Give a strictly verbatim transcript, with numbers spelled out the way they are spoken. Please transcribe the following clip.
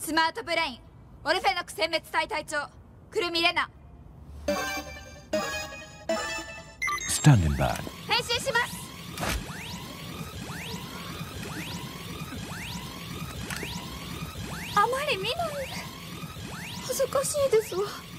スマートブレインオルフェノク殲滅隊隊長くるみレナ。 Standing by. 変身します。あまり見ない。恥ずかしいですわ。